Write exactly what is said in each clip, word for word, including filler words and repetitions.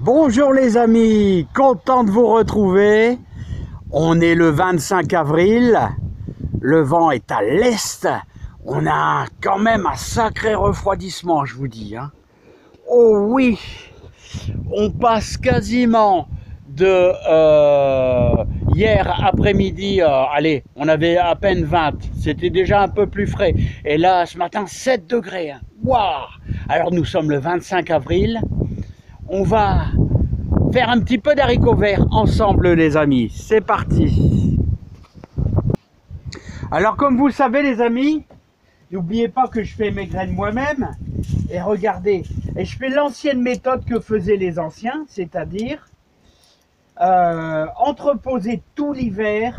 Bonjour les amis, content de vous retrouver. On est le vingt-cinq avril, le vent est à l'est. On a quand même un sacré refroidissement, je vous dis. Hein. Oh oui, on passe quasiment de euh, hier après-midi, euh, allez, on avait à peine vingt, c'était déjà un peu plus frais. Et là, ce matin, sept degrés. Hein. Waouh! Alors nous sommes le vingt-cinq avril. On va faire un petit peu d'haricots verts ensemble les amis, c'est parti. Alors comme vous le savez les amis, n'oubliez pas que je fais mes graines moi-même. Et regardez, et je fais l'ancienne méthode que faisaient les anciens, c'est-à-dire euh, entreposer tout l'hiver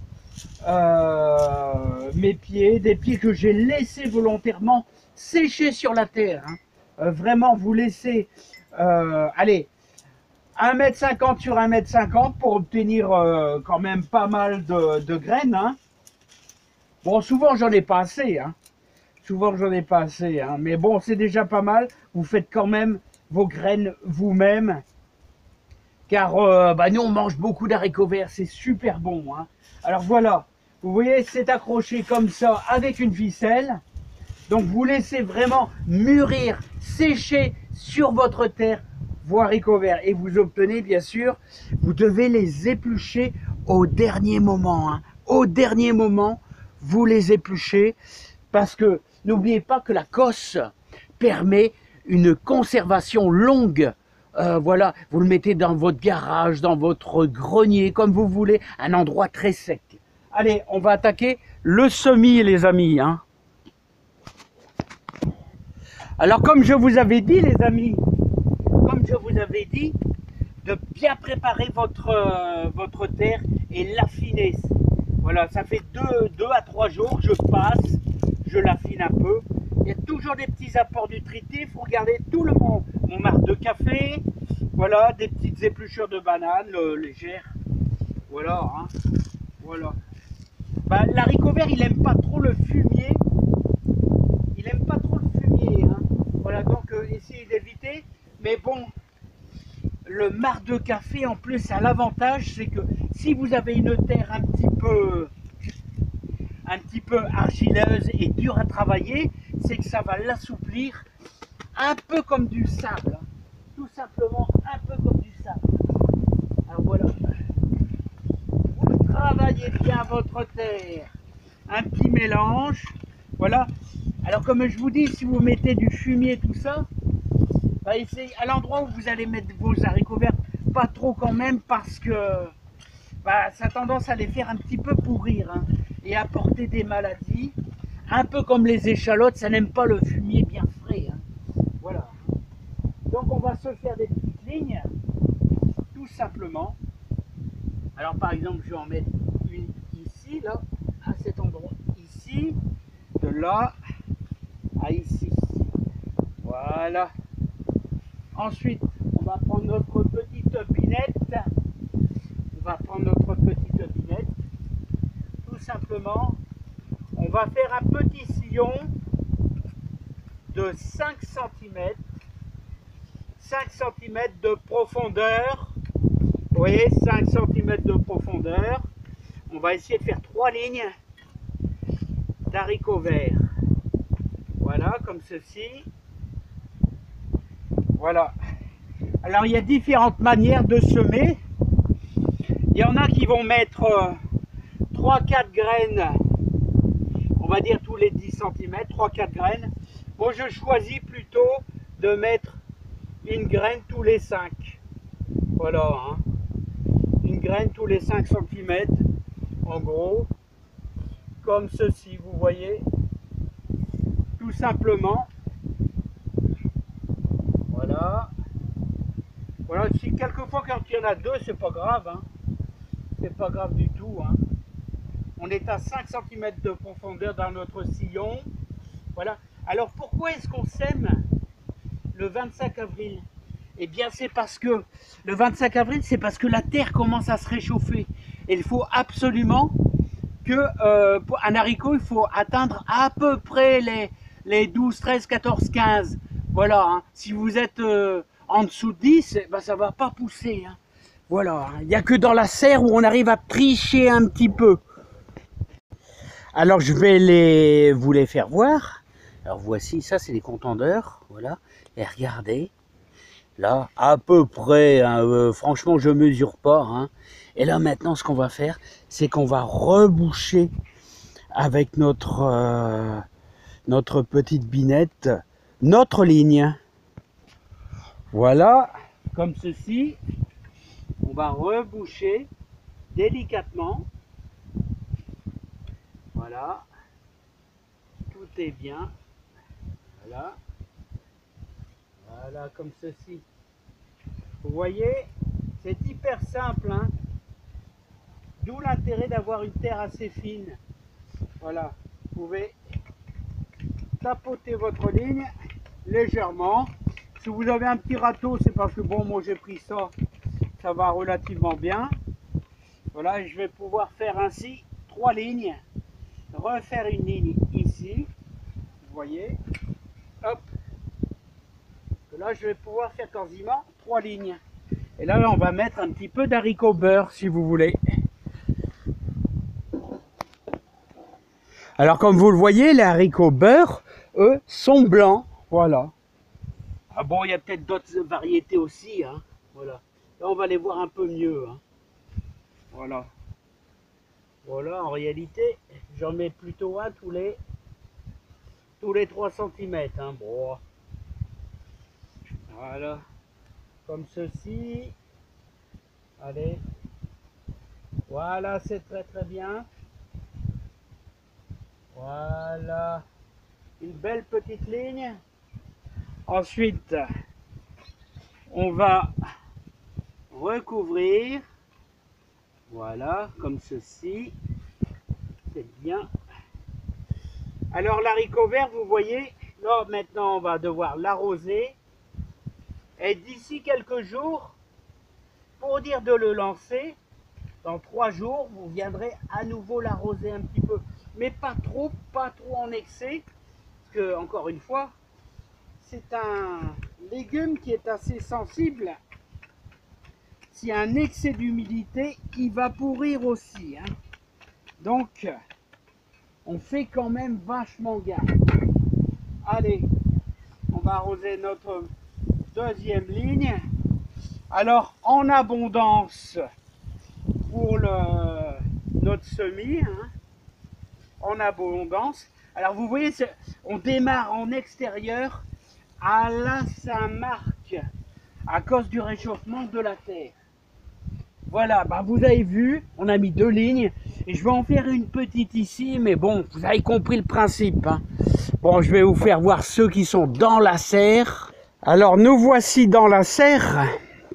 euh, mes pieds, des pieds que j'ai laissés volontairement sécher sur la terre. Hein. Euh, vraiment vous laissez, euh, allez, un mètre cinquante sur un mètre cinquante pour obtenir euh, quand même pas mal de, de graines. Hein. Bon, souvent j'en ai pas assez. Hein. Souvent j'en ai pas assez. Hein. Mais bon, c'est déjà pas mal. Vous faites quand même vos graines vous-même. Car euh, bah, nous, on mange beaucoup d'haricots verts. C'est super bon. Hein. Alors voilà. Vous voyez, c'est accroché comme ça avec une ficelle. Donc vous laissez vraiment mûrir, sécher sur votre terre vos haricots verts et vous obtenez bien sûr, vous devez les éplucher au dernier moment. Hein. Au dernier moment, vous les épluchez parce que n'oubliez pas que la cosse permet une conservation longue. Euh, voilà, vous le mettez dans votre garage, dans votre grenier, comme vous voulez, un endroit très sec. Allez, on va attaquer le semis les amis. Hein. Alors comme je vous avais dit les amis, comme je vous avais dit, de bien préparer votre, euh, votre terre et l'affiner. Voilà, ça fait deux, deux à trois jours que je passe, je l'affine un peu. Il y a toujours des petits apports nutritifs. Regardez tout le monde, mon marc de café, voilà, des petites épluchures de bananes euh, légères. Voilà, hein, voilà. Bah, l'haricot vert, il aime pas trop le fumier. Il aime pas trop le fumier. Hein. Voilà, donc euh, essayez d'éviter. Mais bon, le marc de café en plus a l'avantage, c'est que si vous avez une terre un petit peu un petit peu argileuse et dure à travailler, c'est que ça va l'assouplir un peu comme du sable. Hein. Tout simplement un peu comme du sable. Alors voilà. Vous travaillez bien votre terre. Un petit mélange. Voilà. Alors comme je vous dis, si vous mettez du fumier, tout ça, bah, essayez à l'endroit où vous allez mettre vos haricots verts, pas trop quand même parce que bah, ça a tendance à les faire un petit peu pourrir hein, et apporter des maladies. Un peu comme les échalotes, ça n'aime pas le fumier bien frais. Hein. Voilà. Donc on va se faire des petites lignes, tout simplement. Alors par exemple, je vais en mettre une ici, là, à cet endroit, ici, de là à ici. Voilà. Ensuite, on va prendre notre petite pinette. On va prendre notre petite pinette. Tout simplement, on va faire un petit sillon de cinq centimètres. cinq centimètres de profondeur. Vous voyez, cinq centimètres de profondeur. On va essayer de faire trois lignes d'haricots verts. Voilà, comme ceci. Voilà. Alors, il y a différentes manières de semer. Il y en a qui vont mettre euh, trois quatre graines, on va dire tous les dix centimètres, trois quatre graines. Moi, je choisis plutôt de mettre une graine tous les cinq. Voilà. Hein. Une graine tous les cinq centimètres, en gros. Comme ceci, vous voyez. Tout simplement. Voilà. Voilà, si quelquefois quand il y en a deux, c'est pas grave. Hein. C'est pas grave du tout. Hein. On est à cinq centimètres de profondeur dans notre sillon. Voilà. Alors pourquoi est-ce qu'on sème le vingt-cinq avril? Eh bien c'est parce que le vingt-cinq avril, c'est parce que la terre commence à se réchauffer. Et il faut absolument que euh, pour un haricot, il faut atteindre à peu près les, les douze, treize, quatorze, quinze. Voilà. Hein. Si vous êtes euh, en dessous de dix, ben, ça ne va pas pousser. Hein. Voilà, il n'y a que dans la serre où on arrive à tricher un petit peu. Alors je vais les, vous les faire voir. Alors voici, ça c'est les contendeurs, voilà. Et regardez, là, à peu près, hein, euh, franchement je mesure pas. Hein. Et là maintenant ce qu'on va faire, c'est qu'on va reboucher avec notre, euh, notre petite binette, notre ligne. Voilà, comme ceci. On va reboucher délicatement. Voilà. Tout est bien. Voilà. Voilà, comme ceci. Vous voyez, c'est hyper simple. Hein. D'où l'intérêt d'avoir une terre assez fine. Voilà. Vous pouvez tapoter votre ligne légèrement. Si vous avez un petit râteau, c'est parce que bon, moi j'ai pris ça. Ça va relativement bien. Voilà, et je vais pouvoir faire ainsi trois lignes. Refaire une ligne ici. Vous voyez. Hop. Et là, je vais pouvoir faire quasiment trois lignes. Et là, on va mettre un petit peu d'haricots beurre, si vous voulez. Alors, comme vous le voyez, les haricots beurre, eux, sont blancs. Voilà. Ah bon, il y a peut-être d'autres variétés aussi. Hein. Voilà. Là, on va les voir un peu mieux. Hein. Voilà. Voilà, en réalité, j'en mets plutôt un tous les tous les trois centimètres. Hein. Bon. Voilà. Comme ceci. Allez. Voilà, c'est très très bien. Voilà. Une belle petite ligne. Ensuite, on va recouvrir, voilà, comme ceci, c'est bien. Alors l'haricot vert, vous voyez, là maintenant on va devoir l'arroser, et d'ici quelques jours, pour dire de le lancer, dans trois jours, vous viendrez à nouveau l'arroser un petit peu, mais pas trop, pas trop en excès, parce que, encore une fois, c'est un légume qui est assez sensible. S'il y a un excès d'humidité, il va pourrir aussi. Hein. Donc, on fait quand même vachement gaffe. Allez, on va arroser notre deuxième ligne. Alors, en abondance pour le, notre semis. Hein, en abondance. Alors, vous voyez, on démarre en extérieur à la Saint-Marc à cause du réchauffement de la terre. Voilà, bah vous avez vu, on a mis deux lignes et je vais en faire une petite ici, mais bon, vous avez compris le principe. Hein. Bon, je vais vous faire voir ceux qui sont dans la serre. Alors, nous voici dans la serre.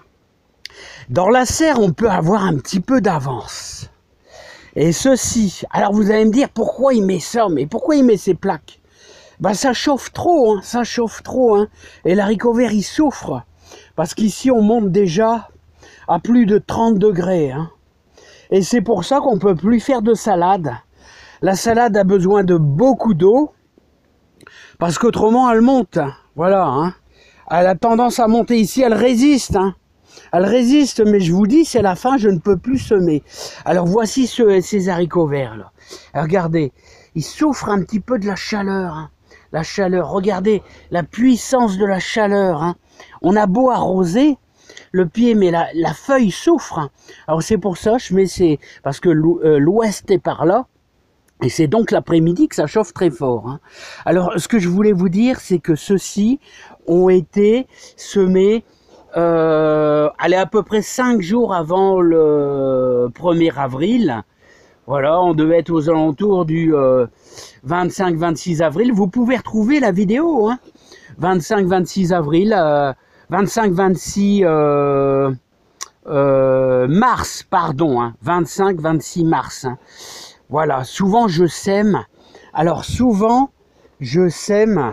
Dans la serre, on peut avoir un petit peu d'avance. Et ceci, alors vous allez me dire, pourquoi il met ça, mais pourquoi il met ces plaques? Bah ça chauffe trop, hein, ça chauffe trop, hein. Et l'haricot vert, il souffre. Parce qu'ici, on monte déjà à plus de trente degrés. Hein. Et c'est pour ça qu'on ne peut plus faire de salade. La salade a besoin de beaucoup d'eau. Parce qu'autrement, elle monte. Voilà. Hein. Elle a tendance à monter ici, elle résiste. Hein. Elle résiste, mais je vous dis, c'est la fin, je ne peux plus semer. Alors voici ce, ces haricots verts. Là. Regardez, ils souffrent un petit peu de la chaleur. Hein. La chaleur, regardez la puissance de la chaleur. Hein. On a beau arroser le pied, mais la, la feuille souffre. Hein. Alors c'est pour ça, je mets ces... Parce que l'ouest est par là. Et c'est donc l'après-midi que ça chauffe très fort. Hein. Alors ce que je voulais vous dire, c'est que ceux-ci ont été semés... Euh, allez, à peu près cinq jours avant le premier avril. Voilà, on devait être aux alentours du euh, vingt-cinq vingt-six avril. Vous pouvez retrouver la vidéo. Hein. vingt-cinq vingt-six avril, euh, vingt-cinq vingt-six euh, euh, mars, pardon. Hein, vingt-cinq vingt-six mars. Hein. Voilà, souvent je sème. Alors souvent je sème...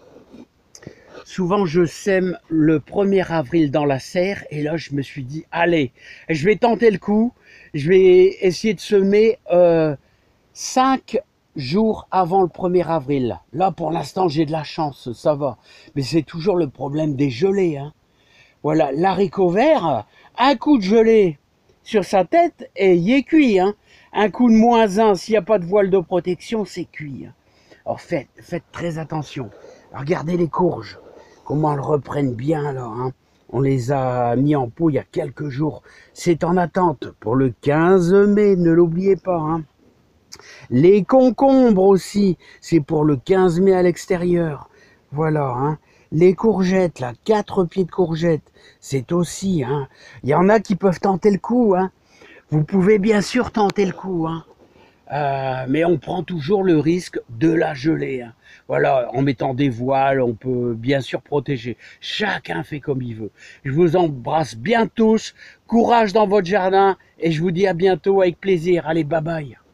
Souvent, je sème le premier avril dans la serre et là, je me suis dit, allez, je vais tenter le coup. Je vais essayer de semer euh, cinq jours avant le premier avril. Là, pour l'instant, j'ai de la chance, ça va. Mais c'est toujours le problème des gelées. Hein. Voilà, l'haricot vert, un coup de gelée sur sa tête et il est cuit. Hein. Un coup de moins un, s'il n'y a pas de voile de protection, c'est cuit. Hein. Alors faites, faites très attention. Regardez les courges, comment elles reprennent bien là. Hein. On les a mis en pot il y a quelques jours. C'est en attente pour le quinze mai, ne l'oubliez pas. Hein. Les concombres aussi, c'est pour le quinze mai à l'extérieur. Voilà, hein. Les courgettes, là, quatre pieds de courgettes, c'est aussi, hein. Il y en a qui peuvent tenter le coup, hein. Vous pouvez bien sûr tenter le coup, hein. Euh, mais on prend toujours le risque de la geler. Hein. Voilà, en mettant des voiles, on peut bien sûr protéger. Chacun fait comme il veut. Je vous embrasse bien tous. Courage dans votre jardin et je vous dis à bientôt avec plaisir. Allez, bye bye.